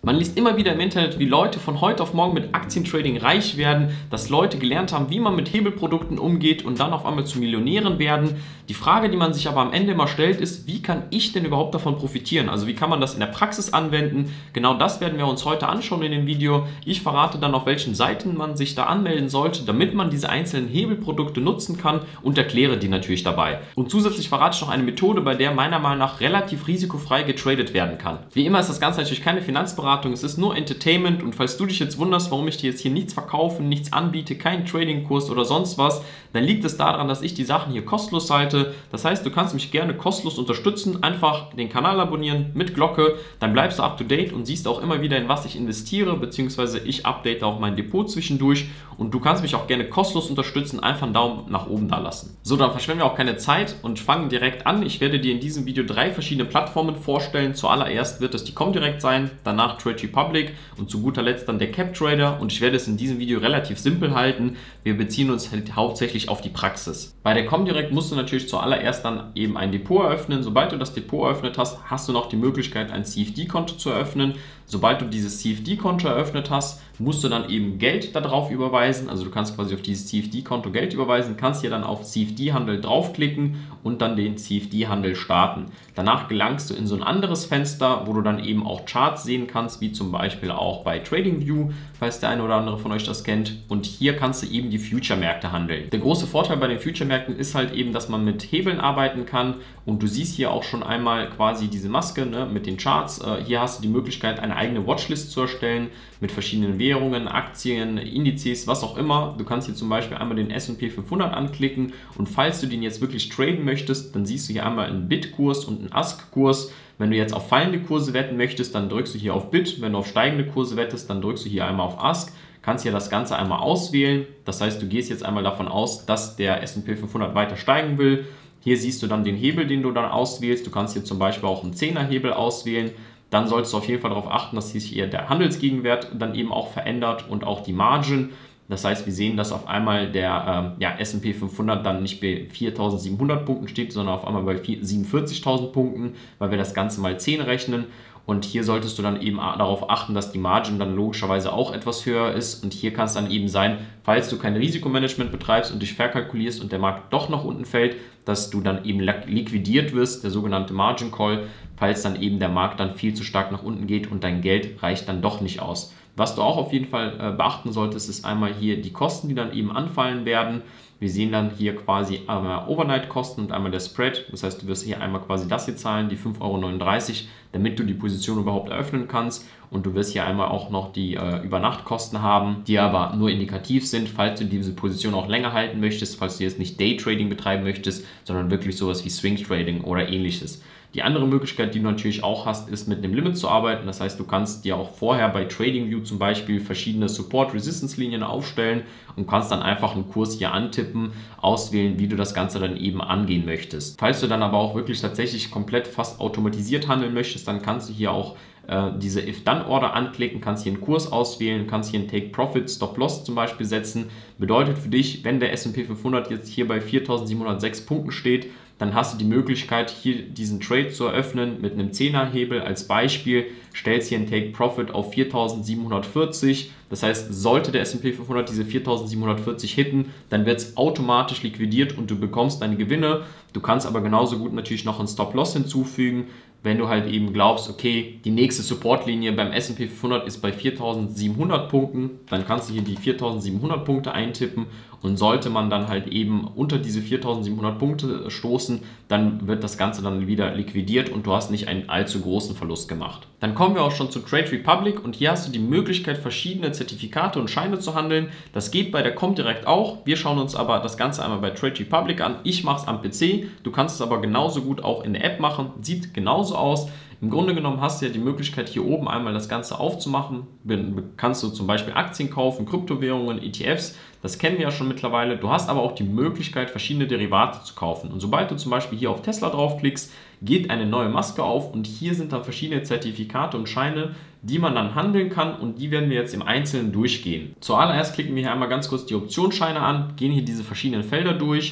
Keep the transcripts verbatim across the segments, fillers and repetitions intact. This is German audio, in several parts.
Man liest immer wieder im Internet, wie Leute von heute auf morgen mit Aktientrading reich werden, dass Leute gelernt haben, wie man mit Hebelprodukten umgeht und dann auf einmal zu Millionären werden. Die Frage, die man sich aber am Ende immer stellt, ist, wie kann ich denn überhaupt davon profitieren? Also wie kann man das in der Praxis anwenden? Genau das werden wir uns heute anschauen in dem Video. Ich verrate dann, auf welchen Seiten man sich da anmelden sollte, damit man diese einzelnen Hebelprodukte nutzen kann, und erkläre die natürlich dabei. Und zusätzlich verrate ich noch eine Methode, bei der meiner Meinung nach relativ risikofrei getradet werden kann. Wie immer ist das Ganze natürlich keine Finanzberatung. Es ist nur Entertainment, und falls du dich jetzt wunderst, warum ich dir jetzt hier nichts verkaufe, nichts anbiete, keinen Tradingkurs oder sonst was, dann liegt es daran, dass ich die Sachen hier kostenlos halte. Das heißt, du kannst mich gerne kostenlos unterstützen, einfach den Kanal abonnieren mit Glocke, dann bleibst du up to date und siehst auch immer wieder, in was ich investiere, beziehungsweise ich update auch mein Depot zwischendurch, und du kannst mich auch gerne kostenlos unterstützen, einfach einen Daumen nach oben da lassen. So, dann verschwenden wir auch keine Zeit und fangen direkt an. Ich werde dir in diesem Video drei verschiedene Plattformen vorstellen. Zuallererst wird es die Comdirect sein, danach Trade Republic und zu guter Letzt dann der CapTrader, und ich werde es in diesem Video relativ simpel halten. Wir beziehen uns halt hauptsächlich auf die Praxis. Bei der Comdirect musst du natürlich zuallererst dann eben ein Depot eröffnen. Sobald du das Depot eröffnet hast, hast du noch die Möglichkeit, ein C F D-Konto zu eröffnen. Sobald du dieses C F D-Konto eröffnet hast, musst du dann eben Geld darauf überweisen. Also du kannst quasi auf dieses C F D-Konto Geld überweisen, kannst hier dann auf C F D-Handel draufklicken und dann den C F D-Handel starten. Danach gelangst du in so ein anderes Fenster, wo du dann eben auch Charts sehen kannst, wie zum Beispiel auch bei TradingView, falls der eine oder andere von euch das kennt. Und hier kannst du eben die Future-Märkte handeln. Der große Vorteil bei den Future-Märkten ist halt eben, dass man mit Hebeln arbeiten kann, und du siehst hier auch schon einmal quasi diese Maske, ne, mit den Charts. Äh, hier hast du die Möglichkeit, eine eigene Watchlist zu erstellen mit verschiedenen Währungen, Aktien, Indizes, was auch immer. Du kannst hier zum Beispiel einmal den S und P fünfhundert anklicken, und falls du den jetzt wirklich traden möchtest, dann siehst du hier einmal einen Bit-Kurs und einen Ask-Kurs. Wenn du jetzt auf fallende Kurse wetten möchtest, dann drückst du hier auf Bit. Wenn du auf steigende Kurse wettest, dann drückst du hier einmal auf Ask. Kannst hier das Ganze einmal auswählen. Das heißt, du gehst jetzt einmal davon aus, dass der S und P fünfhundert weiter steigen will. Hier siehst du dann den Hebel, den du dann auswählst. Du kannst hier zum Beispiel auch einen zehner Hebel auswählen. Dann solltest du auf jeden Fall darauf achten, dass sich hier der Handelsgegenwert dann eben auch verändert und auch die Margin. Das heißt, wir sehen, dass auf einmal der äh, ja, S und P fünfhundert dann nicht bei viertausendsiebenhundert Punkten steht, sondern auf einmal bei siebenundvierzigtausend Punkten, weil wir das Ganze mal zehn rechnen. Und hier solltest du dann eben darauf achten, dass die Margin dann logischerweise auch etwas höher ist. Und hier kann es dann eben sein, falls du kein Risikomanagement betreibst und dich verkalkulierst und der Markt doch nach unten fällt, dass du dann eben liquidiert wirst, der sogenannte Margin Call, falls dann eben der Markt dann viel zu stark nach unten geht und dein Geld reicht dann doch nicht aus. Was du auch auf jeden Fall äh, beachten solltest, ist einmal hier die Kosten, die dann eben anfallen werden. Wir sehen dann hier quasi einmal Overnight-Kosten und einmal der Spread. Das heißt, du wirst hier einmal quasi das hier zahlen, die fünf Euro neununddreißig, damit du die Position überhaupt eröffnen kannst. Und du wirst hier einmal auch noch die äh, Übernachtkosten haben, die aber nur indikativ sind, falls du diese Position auch länger halten möchtest, falls du jetzt nicht Daytrading betreiben möchtest, sondern wirklich sowas wie Swing Trading oder ähnliches. Die andere Möglichkeit, die du natürlich auch hast, ist mit einem Limit zu arbeiten. Das heißt, du kannst dir auch vorher bei TradingView zum Beispiel verschiedene Support-Resistance-Linien aufstellen und kannst dann einfach einen Kurs hier antippen, auswählen, wie du das Ganze dann eben angehen möchtest. Falls du dann aber auch wirklich tatsächlich komplett fast automatisiert handeln möchtest, dann kannst du hier auch äh, diese If-Done-Order anklicken, kannst hier einen Kurs auswählen, kannst hier einen Take-Profit, Stop-Loss zum Beispiel setzen. Bedeutet für dich, wenn der S und P fünfhundert jetzt hier bei viertausendsiebenhundertsechs Punkten steht, dann hast du die Möglichkeit, hier diesen Trade zu eröffnen mit einem zehner Hebel als Beispiel, stellst hier einen Take Profit auf viertausendsiebenhundertvierzig. Das heißt, sollte der S und P fünfhundert diese viertausendsiebenhundertvierzig hitten, dann wird es automatisch liquidiert und du bekommst deine Gewinne. Du kannst aber genauso gut natürlich noch einen Stop-Loss hinzufügen, wenn du halt eben glaubst, okay, die nächste Supportlinie beim S und P fünfhundert ist bei viertausendsiebenhundert Punkten, dann kannst du hier die viertausendsiebenhundert Punkte eintippen, und sollte man dann halt eben unter diese viertausendsiebenhundert Punkte stoßen, dann wird das Ganze dann wieder liquidiert und du hast nicht einen allzu großen Verlust gemacht. Dann kommen wir auch schon zu Trade Republic, und hier hast du die Möglichkeit, verschiedene Zertifikate und Scheine zu handeln. Das geht bei der Comdirect auch. Wir schauen uns aber das Ganze einmal bei Trade Republic an. Ich mache es am P C, du kannst es aber genauso gut auch in der App machen, sieht genauso aus. Im Grunde genommen hast du ja die Möglichkeit, hier oben einmal das Ganze aufzumachen. Kannst du zum Beispiel Aktien kaufen, Kryptowährungen, E T Fs, das kennen wir ja schon mittlerweile. Du hast aber auch die Möglichkeit, verschiedene Derivate zu kaufen. Und sobald du zum Beispiel hier auf Tesla draufklickst, geht eine neue Maske auf, und hier sind dann verschiedene Zertifikate und Scheine, die man dann handeln kann, und die werden wir jetzt im Einzelnen durchgehen. Zuallererst klicken wir hier einmal ganz kurz die Optionsscheine an, gehen hier diese verschiedenen Felder durch.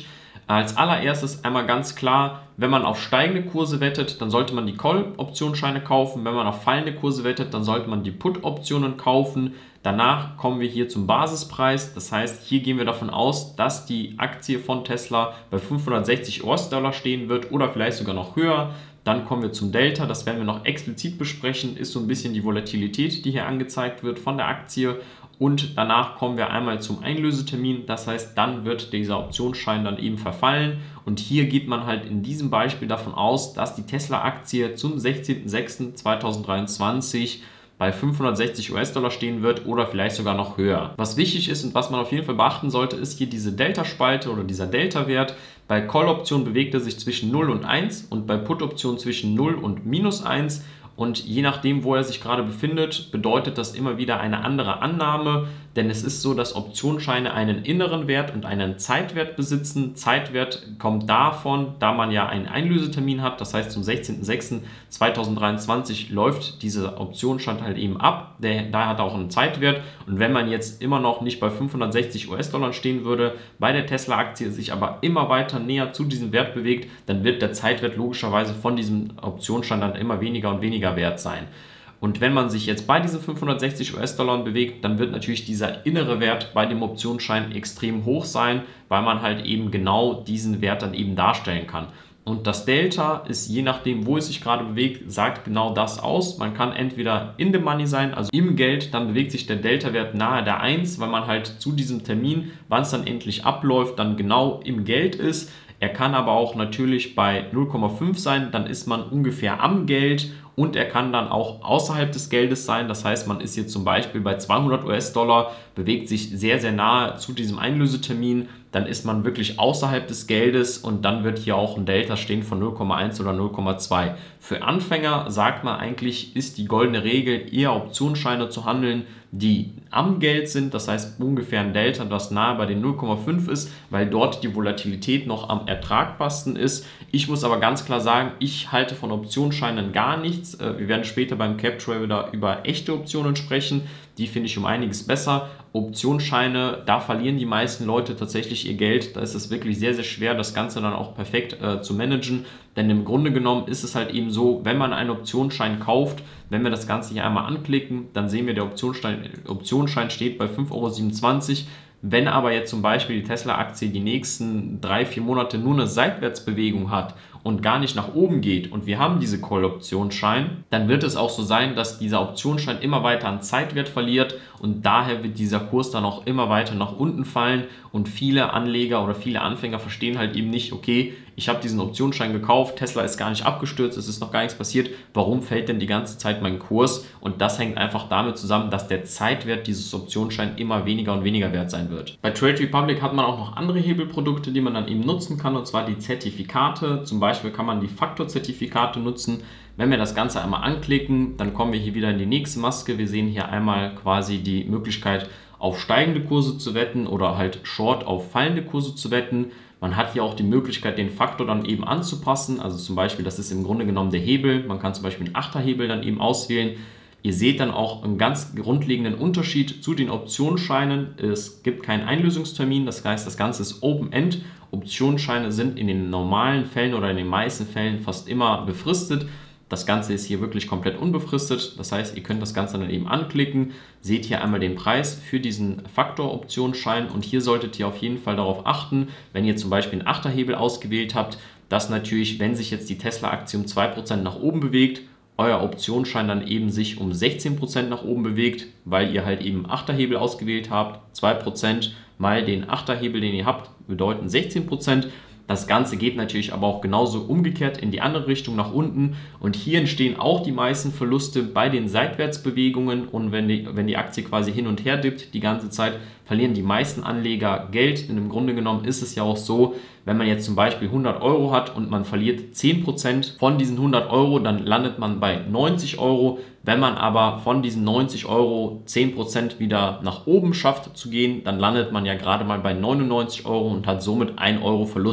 Als allererstes einmal ganz klar, wenn man auf steigende Kurse wettet, dann sollte man die Call-Optionsscheine kaufen. Wenn man auf fallende Kurse wettet, dann sollte man die Put-Optionen kaufen. Danach kommen wir hier zum Basispreis. Das heißt, hier gehen wir davon aus, dass die Aktie von Tesla bei fünfhundertsechzig US-Dollar stehen wird oder vielleicht sogar noch höher. Dann kommen wir zum Delta, das werden wir noch explizit besprechen, ist so ein bisschen die Volatilität, die hier angezeigt wird von der Aktie. Und danach kommen wir einmal zum Einlösetermin, das heißt, dann wird dieser Optionsschein dann eben verfallen. Und hier geht man halt in diesem Beispiel davon aus, dass die Tesla-Aktie zum sechzehnten sechsten zweitausenddreiundzwanzig bei fünfhundertsechzig US-Dollar stehen wird oder vielleicht sogar noch höher. Was wichtig ist und was man auf jeden Fall beachten sollte, ist hier diese Delta-Spalte oder dieser Delta-Wert. Bei Call-Option bewegt er sich zwischen null und eins und bei Put-Option zwischen null und minus eins. Und je nachdem, wo er sich gerade befindet, bedeutet das immer wieder eine andere Annahme, denn es ist so, dass Optionsscheine einen inneren Wert und einen Zeitwert besitzen. Zeitwert kommt davon, da man ja einen Einlösetermin hat, das heißt zum sechzehnten sechsten zweitausenddreiundzwanzig läuft dieser Optionsschein halt eben ab, der, da hat er auch einen Zeitwert und wenn man jetzt immer noch nicht bei fünfhundertsechzig US-Dollar stehen würde, bei der Tesla-Aktie sich aber immer weiter näher zu diesem Wert bewegt, dann wird der Zeitwert logischerweise von diesem Optionsschein dann immer weniger und weniger wert sein. Und wenn man sich jetzt bei diesen fünfhundertsechzig US-Dollar bewegt, dann wird natürlich dieser innere Wert bei dem Optionsschein extrem hoch sein, weil man halt eben genau diesen Wert dann eben darstellen kann. Und das Delta ist, je nachdem, wo es sich gerade bewegt, sagt genau das aus. Man kann entweder in the Money sein, also im Geld, dann bewegt sich der Delta-Wert nahe der eins, weil man halt zu diesem Termin, wann es dann endlich abläuft, dann genau im Geld ist. Er kann aber auch natürlich bei null Komma fünf sein, dann ist man ungefähr am Geld. Und er kann dann auch außerhalb des Geldes sein, das heißt, man ist hier zum Beispiel bei zweihundert US-Dollar, bewegt sich sehr, sehr nahe zu diesem Einlösetermin, dann ist man wirklich außerhalb des Geldes und dann wird hier auch ein Delta stehen von null Komma eins oder null Komma zwei. Für Anfänger sagt man eigentlich, ist die goldene Regel, eher Optionsscheine zu handeln, die am Geld sind, das heißt ungefähr ein Delta, das nahe bei den null Komma fünf ist, weil dort die Volatilität noch am ertragbarsten ist. Ich muss aber ganz klar sagen, ich halte von Optionsscheinen gar nichts. Wir werden später beim CapTrader wieder über echte Optionen sprechen. Die finde ich um einiges besser. Optionsscheine, da verlieren die meisten Leute tatsächlich ihr Geld. Da ist es wirklich sehr, sehr schwer, das Ganze dann auch perfekt äh, zu managen. Denn im Grunde genommen ist es halt eben so, wenn man einen Optionsschein kauft, wenn wir das Ganze hier einmal anklicken, dann sehen wir, der Optionsschein, Optionsschein steht bei fünf Euro siebenundzwanzig. Wenn aber jetzt zum Beispiel die Tesla-Aktie die nächsten drei, vier Monate nur eine Seitwärtsbewegung hat und gar nicht nach oben geht und wir haben diese Call-Optionsschein, dann wird es auch so sein, dass dieser Optionsschein immer weiter an Zeitwert verliert und daher wird dieser Kurs dann auch immer weiter nach unten fallen und viele Anleger oder viele Anfänger verstehen halt eben nicht, okay, ich habe diesen Optionsschein gekauft, Tesla ist gar nicht abgestürzt, es ist noch gar nichts passiert, warum fällt denn die ganze Zeit mein Kurs? Und das hängt einfach damit zusammen, dass der Zeitwert dieses Optionsscheins immer weniger und weniger wert sein wird. Bei Trade Republic hat man auch noch andere Hebelprodukte, die man dann eben nutzen kann, und zwar die Zertifikate. Zum Beispiel kann man die Faktorzertifikate nutzen. Wenn wir das Ganze einmal anklicken, dann kommen wir hier wieder in die nächste Maske. Wir sehen hier einmal quasi die Möglichkeit, auf steigende Kurse zu wetten oder halt Short auf fallende Kurse zu wetten. Man hat hier auch die Möglichkeit, den Faktor dann eben anzupassen. Also zum Beispiel, das ist im Grunde genommen der Hebel. Man kann zum Beispiel einen Achterhebel dann eben auswählen. Ihr seht dann auch einen ganz grundlegenden Unterschied zu den Optionsscheinen. Es gibt keinen Einlösungstermin, das heißt, das Ganze ist Open-End. Optionsscheine sind in den normalen Fällen oder in den meisten Fällen fast immer befristet. Das Ganze ist hier wirklich komplett unbefristet. Das heißt, ihr könnt das Ganze dann eben anklicken, seht hier einmal den Preis für diesen Faktor-Optionsschein und hier solltet ihr auf jeden Fall darauf achten, wenn ihr zum Beispiel einen Achterhebel ausgewählt habt, dass natürlich, wenn sich jetzt die Tesla-Aktie um zwei Prozent nach oben bewegt, euer Optionsschein dann eben sich um sechzehn Prozent nach oben bewegt, weil ihr halt eben Achterhebel ausgewählt habt. zwei Prozent mal den Achterhebel, den ihr habt, bedeuten sechzehn Prozent. Das Ganze geht natürlich aber auch genauso umgekehrt in die andere Richtung nach unten und hier entstehen auch die meisten Verluste bei den Seitwärtsbewegungen und wenn die, wenn die Aktie quasi hin und her dippt die ganze Zeit, verlieren die meisten Anleger Geld, denn im Grunde genommen ist es ja auch so, wenn man jetzt zum Beispiel hundert Euro hat und man verliert zehn Prozent von diesen hundert Euro, dann landet man bei neunzig Euro. Wenn man aber von diesen neunzig Euro zehn Prozent wieder nach oben schafft zu gehen, dann landet man ja gerade mal bei neunundneunzig Euro und hat somit ein Euro Verlust.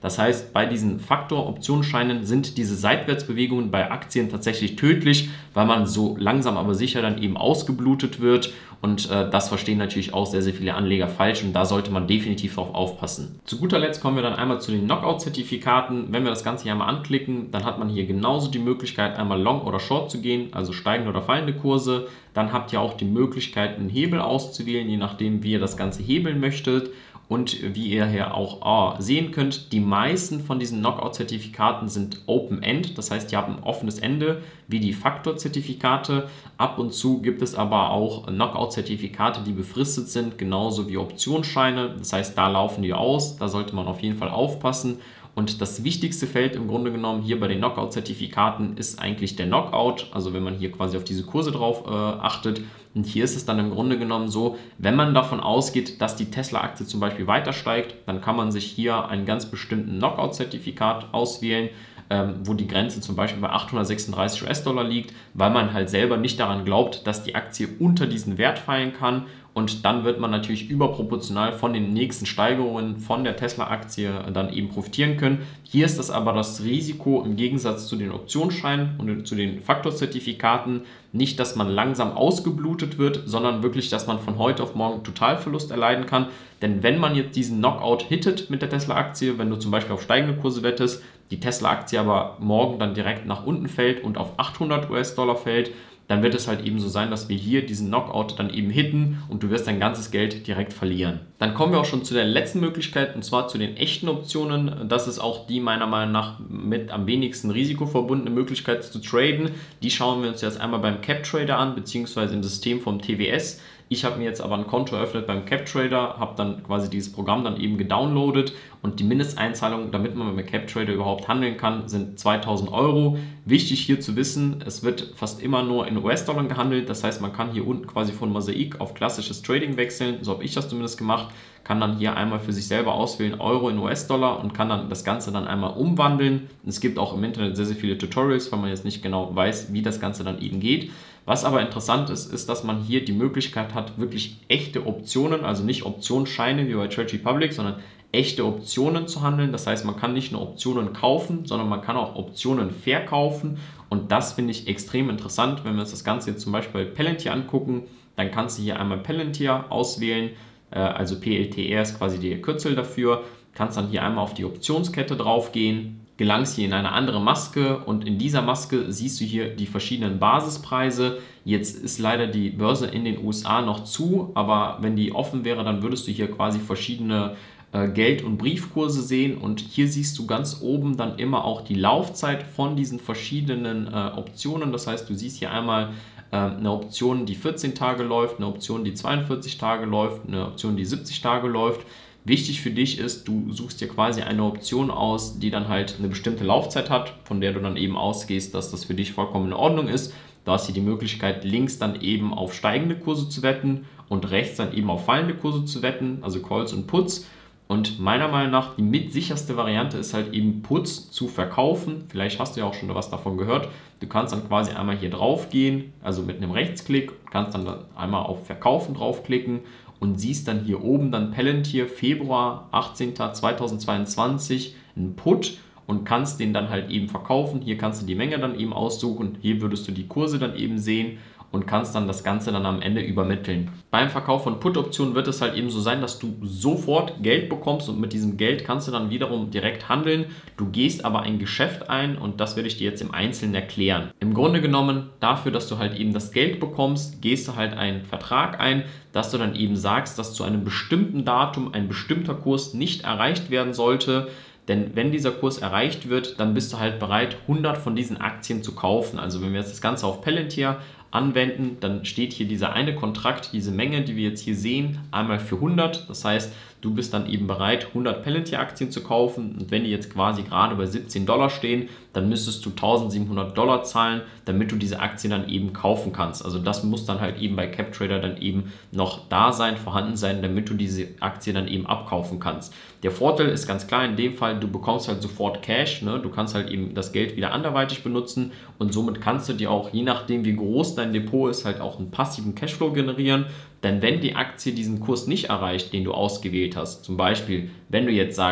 Das heißt, bei diesen Faktor-Optionsscheinen sind diese Seitwärtsbewegungen bei Aktien tatsächlich tödlich, weil man so langsam aber sicher dann eben ausgeblutet wird. Und äh, das verstehen natürlich auch sehr, sehr viele Anleger falsch und da sollte man definitiv drauf aufpassen. Zu guter Letzt kommen wir dann einmal zu den Knockout-Zertifikaten. Wenn wir das Ganze hier einmal anklicken, dann hat man hier genauso die Möglichkeit, einmal Long oder Short zu gehen, also steigende oder fallende Kurse. Dann habt ihr auch die Möglichkeit, einen Hebel auszuwählen, je nachdem, wie ihr das Ganze hebeln möchtet. Und wie ihr hier auch sehen könnt, die meisten von diesen Knockout-Zertifikaten sind Open-End, das heißt, die haben ein offenes Ende, wie die Faktor-Zertifikate. Ab und zu gibt es aber auch Knockout-Zertifikate, die befristet sind, genauso wie Optionsscheine. Das heißt, da laufen die aus, da sollte man auf jeden Fall aufpassen. Und das wichtigste Feld im Grunde genommen hier bei den Knockout-Zertifikaten ist eigentlich der Knockout, also wenn man hier quasi auf diese Kurse drauf äh, achtet. Und hier ist es dann im Grunde genommen so, wenn man davon ausgeht, dass die Tesla-Aktie zum Beispiel weiter steigt, dann kann man sich hier einen ganz bestimmten Knockout-Zertifikat auswählen, ähm, wo die Grenze zum Beispiel bei achthundertsechsunddreißig US-Dollar liegt, weil man halt selber nicht daran glaubt, dass die Aktie unter diesen Wert fallen kann. Und dann wird man natürlich überproportional von den nächsten Steigerungen von der Tesla-Aktie dann eben profitieren können. Hier ist das aber das Risiko im Gegensatz zu den Optionsscheinen und zu den Faktorzertifikaten nicht, dass man langsam ausgeblutet wird, sondern wirklich, dass man von heute auf morgen Totalverlust erleiden kann. Denn wenn man jetzt diesen Knockout hittet mit der Tesla-Aktie, wenn du zum Beispiel auf steigende Kurse wettest, die Tesla-Aktie aber morgen dann direkt nach unten fällt und auf achthundert US-Dollar fällt, dann wird es halt eben so sein, dass wir hier diesen Knockout dann eben hitten und du wirst dein ganzes Geld direkt verlieren. Dann kommen wir auch schon zu der letzten Möglichkeit und zwar zu den echten Optionen. Das ist auch die meiner Meinung nach mit am wenigsten Risiko verbundene Möglichkeit zu traden. Die schauen wir uns jetzt einmal beim CapTrader an, beziehungsweise im System vom T W S. Ich habe mir jetzt aber ein Konto eröffnet beim CapTrader, habe dann quasi dieses Programm dann eben gedownloadet und die Mindesteinzahlung, damit man mit CapTrader überhaupt handeln kann, sind zweitausend Euro. Wichtig hier zu wissen, es wird fast immer nur in U S-Dollar gehandelt, das heißt, man kann hier unten quasi von Mosaik auf klassisches Trading wechseln, so habe ich das zumindest gemacht, kann dann hier einmal für sich selber auswählen, Euro in U S-Dollar und kann dann das Ganze dann einmal umwandeln. Es gibt auch im Internet sehr, sehr viele Tutorials, weil man jetzt nicht genau weiß, wie das Ganze dann eben geht. Was aber interessant ist, ist, dass man hier die Möglichkeit hat, wirklich echte Optionen, also nicht Optionsscheine wie bei Trade Republic, sondern echte Optionen zu handeln. Das heißt, man kann nicht nur Optionen kaufen, sondern man kann auch Optionen verkaufen. Und das finde ich extrem interessant. Wenn wir uns das Ganze jetzt zum Beispiel bei Palantir angucken, dann kannst du hier einmal Palantir auswählen, also P L T R ist quasi der Kürzel dafür. Kannst dann hier einmal auf die Optionskette drauf gehen, gelangst hier in eine andere Maske und in dieser Maske siehst du hier die verschiedenen Basispreise. Jetzt ist leider die Börse in den U S A noch zu, aber wenn die offen wäre, dann würdest du hier quasi verschiedene äh, Geld- und Briefkurse sehen und hier siehst du ganz oben dann immer auch die Laufzeit von diesen verschiedenen äh, Optionen. Das heißt, du siehst hier einmal äh, eine Option, die vierzehn Tage läuft, eine Option, die zweiundvierzig Tage läuft, eine Option, die siebzig Tage läuft. Wichtig für dich ist, du suchst dir quasi eine Option aus, die dann halt eine bestimmte Laufzeit hat, von der du dann eben ausgehst, dass das für dich vollkommen in Ordnung ist. Du hast hier die Möglichkeit, links dann eben auf steigende Kurse zu wetten und rechts dann eben auf fallende Kurse zu wetten, also Calls und Puts. Und meiner Meinung nach die mitsicherste Variante ist halt eben Puts zu verkaufen. Vielleicht hast du ja auch schon was davon gehört. Du kannst dann quasi einmal hier drauf gehen, also mit einem Rechtsklick, kannst dann einmal auf Verkaufen draufklicken und siehst dann hier oben dann Palantir Februar achtzehnten zweitausendzweiundzwanzig einen Put und kannst den dann halt eben verkaufen. Hier kannst du die Menge dann eben aussuchen. Hier würdest du die Kurse dann eben sehen und kannst dann das Ganze dann am Ende übermitteln. Beim Verkauf von Put-Optionen wird es halt eben so sein, dass du sofort Geld bekommst und mit diesem Geld kannst du dann wiederum direkt handeln. Du gehst aber ein Geschäft ein und das werde ich dir jetzt im Einzelnen erklären. Im Grunde genommen dafür, dass du halt eben das Geld bekommst, gehst du halt einen Vertrag ein, dass du dann eben sagst, dass zu einem bestimmten Datum ein bestimmter Kurs nicht erreicht werden sollte. Denn wenn dieser Kurs erreicht wird, dann bist du halt bereit, hundert von diesen Aktien zu kaufen. Also wenn wir jetzt das Ganze auf Palantir anwenden, dann steht hier dieser eine Kontrakt, diese Menge, die wir jetzt hier sehen, einmal für hundert. Das heißt, du bist dann eben bereit, hundert Palantir-Aktien zu kaufen. Und wenn die jetzt quasi gerade bei siebzehn Dollar stehen, dann müsstest du eintausendsiebenhundert Dollar zahlen, damit du diese Aktie dann eben kaufen kannst. Also das muss dann halt eben bei CapTrader dann eben noch da sein, vorhanden sein, damit du diese Aktie dann eben abkaufen kannst. Der Vorteil ist ganz klar in dem Fall, du bekommst halt sofort Cash, ne? Du kannst halt eben das Geld wieder anderweitig benutzen und somit kannst du dir auch, je nachdem wie groß dein Depot ist, halt auch einen passiven Cashflow generieren. Denn wenn die Aktie diesen Kurs nicht erreicht, den du ausgewählt hast, zum Beispiel, wenn du jetzt sagst,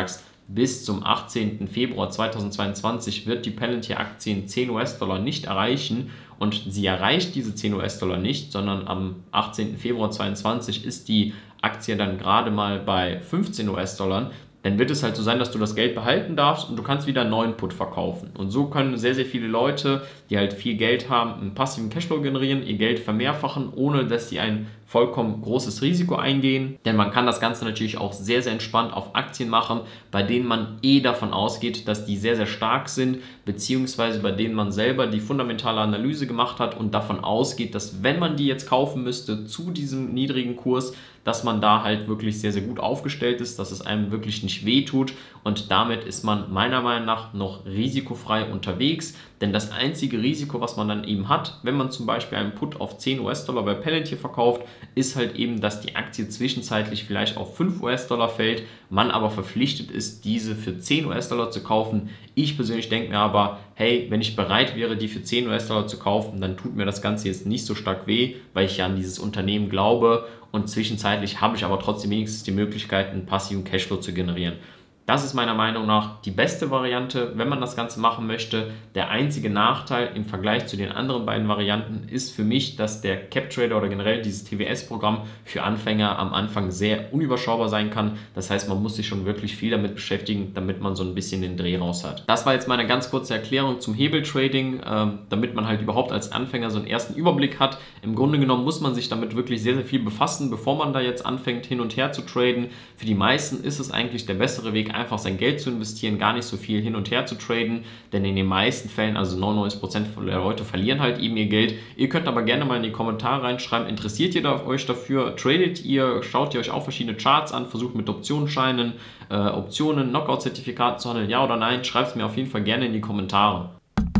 bis zum achtzehnten Februar zweitausendzweiundzwanzig wird die Palantir-Aktie zehn US-Dollar nicht erreichen und sie erreicht diese zehn US-Dollar nicht, sondern am achtzehnten Februar zweitausendzweiundzwanzig ist die Aktie dann gerade mal bei fünfzehn US-Dollar, dann wird es halt so sein, dass du das Geld behalten darfst und du kannst wieder einen neuen Put verkaufen. Und so können sehr, sehr viele Leute, die halt viel Geld haben, einen passiven Cashflow generieren, ihr Geld vermehrfachen, ohne dass sie ein vollkommen großes Risiko eingehen. Denn man kann das Ganze natürlich auch sehr, sehr entspannt auf Aktien machen, bei denen man eh davon ausgeht, dass die sehr, sehr stark sind, beziehungsweise bei denen man selber die fundamentale Analyse gemacht hat und davon ausgeht, dass wenn man die jetzt kaufen müsste zu diesem niedrigen Kurs, dass man da halt wirklich sehr, sehr gut aufgestellt ist, dass es einem wirklich nicht wehtut und damit ist man meiner Meinung nach noch risikofrei unterwegs, denn das einzige Risiko, was man dann eben hat, wenn man zum Beispiel einen Put auf zehn US-Dollar bei Palantir verkauft, ist halt eben, dass die Aktie zwischenzeitlich vielleicht auf fünf US-Dollar fällt, man aber verpflichtet ist, diese für zehn US-Dollar zu kaufen. Ich persönlich denke mir aber, hey, wenn ich bereit wäre, die für zehn US-Dollar zu kaufen, dann tut mir das Ganze jetzt nicht so stark weh, weil ich ja an dieses Unternehmen glaube und zwischenzeitlich habe ich aber trotzdem wenigstens die Möglichkeit, einen passiven Cashflow zu generieren. Das ist meiner Meinung nach die beste Variante, wenn man das Ganze machen möchte. Der einzige Nachteil im Vergleich zu den anderen beiden Varianten ist für mich, dass der CapTrader oder generell dieses T W S-Programm für Anfänger am Anfang sehr unüberschaubar sein kann. Das heißt, man muss sich schon wirklich viel damit beschäftigen, damit man so ein bisschen den Dreh raus hat. Das war jetzt meine ganz kurze Erklärung zum Hebeltrading, ähm, damit man halt überhaupt als Anfänger so einen ersten Überblick hat. Im Grunde genommen muss man sich damit wirklich sehr, sehr viel befassen, bevor man da jetzt anfängt, hin und her zu traden. Für die meisten ist es eigentlich der bessere Weg, einfach sein Geld zu investieren, gar nicht so viel hin und her zu traden, denn in den meisten Fällen, also neunundneunzig Prozent der Leute verlieren halt eben ihr Geld. Ihr könnt aber gerne mal in die Kommentare reinschreiben, interessiert ihr euch dafür, tradet ihr, schaut ihr euch auch verschiedene Charts an, versucht mit Optionsscheinen, äh, Optionen, Knockout-Zertifikaten zu handeln, ja oder nein, schreibt es mir auf jeden Fall gerne in die Kommentare.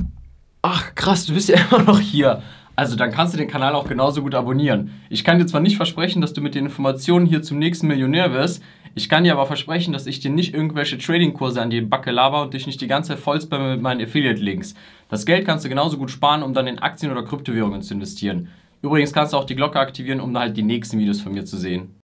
Ach krass, du bist ja immer noch hier. Also dann kannst du den Kanal auch genauso gut abonnieren. Ich kann dir zwar nicht versprechen, dass du mit den Informationen hier zum nächsten Millionär wirst, ich kann dir aber versprechen, dass ich dir nicht irgendwelche Trading-Kurse an die Backe laber und dich nicht die ganze Zeit vollspamme mit meinen Affiliate-Links. Das Geld kannst du genauso gut sparen, um dann in Aktien oder Kryptowährungen zu investieren. Übrigens kannst du auch die Glocke aktivieren, um halt die nächsten Videos von mir zu sehen.